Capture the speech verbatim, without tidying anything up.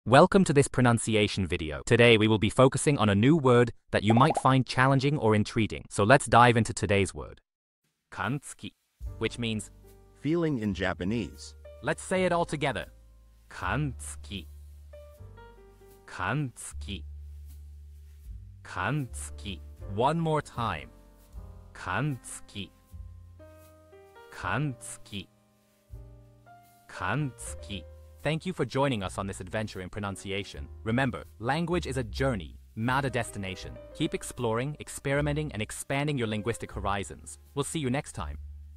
Welcome to this pronunciation video. Today we will be focusing on a new word that you might find challenging or intriguing. So let's dive into today's word. Kantsuki, which means feeling in Japanese. Let's say it all together. Kantsuki. Kantsuki. Kantsuki. One more time. Kantsuki. Kantsuki. Kantsuki. Thank you for joining us on this adventure in pronunciation. Remember, language is a journey, not a destination. Keep exploring, experimenting, and expanding your linguistic horizons. We'll see you next time.